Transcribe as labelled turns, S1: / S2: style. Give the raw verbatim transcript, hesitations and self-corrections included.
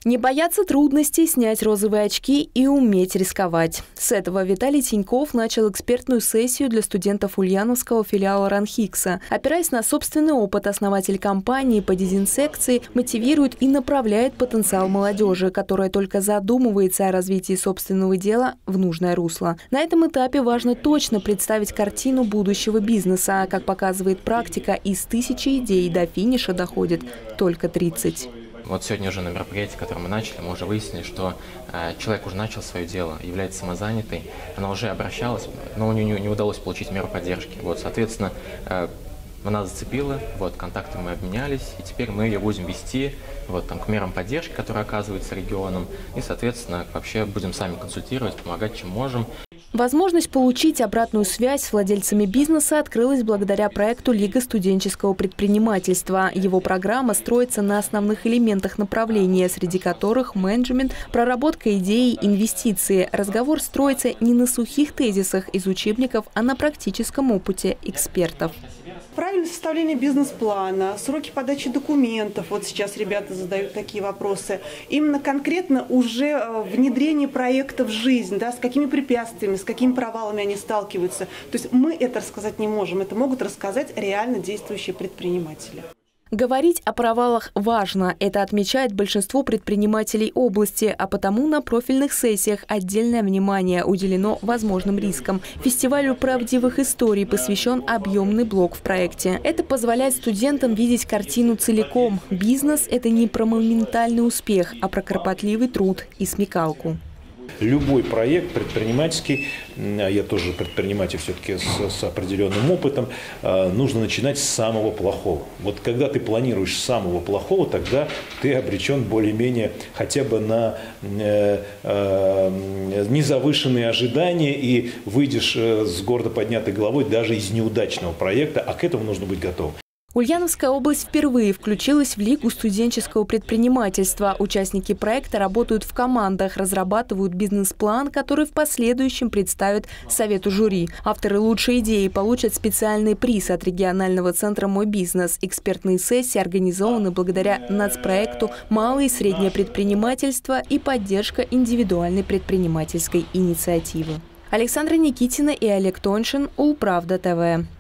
S1: Не бояться трудностей, снять розовые очки и уметь рисковать. С этого Виталий Тиньков начал экспертную сессию для студентов ульяновского филиала РАНХИКСа. Опираясь на собственный опыт, основатель компании по дезинсекции мотивирует и направляет потенциал молодежи, которая только задумывается о развитии собственного дела, в нужное русло. На этом этапе важно точно представить картину будущего бизнеса. Как показывает практика, из тысячи идей до финиша доходит только тридцать.
S2: Вот сегодня уже на мероприятии, которое мы начали, мы уже выяснили, что э, человек уже начал свое дело, является самозанятой, она уже обращалась, но у нее не, не удалось получить меру поддержки. Вот, соответственно, э, она зацепила, вот, контакты мы обменялись, и теперь мы ее будем вести вот, там, к мерам поддержки, которые оказываются регионом, и, соответственно, вообще будем сами консультировать, помогать, чем можем.
S1: Возможность получить обратную связь с владельцами бизнеса открылась благодаря проекту «Лига студенческого предпринимательства». Его программа строится на основных элементах направления, среди которых менеджмент, проработка идей, инвестиции. Разговор строится не на сухих тезисах из учебников, а на практическом опыте экспертов.
S3: Правильное составление бизнес-плана, сроки подачи документов. Вот сейчас ребята задают такие вопросы. Именно конкретно уже внедрение проекта в жизнь, да, с какими препятствиями, с какими провалами они сталкиваются. То есть мы это рассказать не можем. Это могут рассказать реально действующие предприниматели.
S1: Говорить о провалах важно. Это отмечает большинство предпринимателей области, а потому на профильных сессиях отдельное внимание уделено возможным рискам. Фестивалю правдивых историй посвящен объемный блок в проекте. Это позволяет студентам видеть картину целиком. Бизнес – это не про моментальный успех, а про кропотливый труд и смекалку.
S4: Любой проект предпринимательский, я тоже предприниматель все-таки с, с определенным опытом, нужно начинать с самого плохого. Вот когда ты планируешь с самого плохого, тогда ты обречен более-менее хотя бы на э, э, незавышенные ожидания и выйдешь с гордо поднятой головой даже из неудачного проекта, а к этому нужно быть готовым.
S1: Ульяновская область впервые включилась в Лигу студенческого предпринимательства. Участники проекта работают в командах, разрабатывают бизнес-план, который в последующем представят совету жюри. Авторы лучшей идеи получат специальный приз от регионального центра «Мой бизнес». Экспертные сессии организованы благодаря нацпроекту «Малое и среднее предпринимательство» и поддержка индивидуальной предпринимательской инициативы. Александра Никитина и Олег Тоньшин, Улправда ТВ.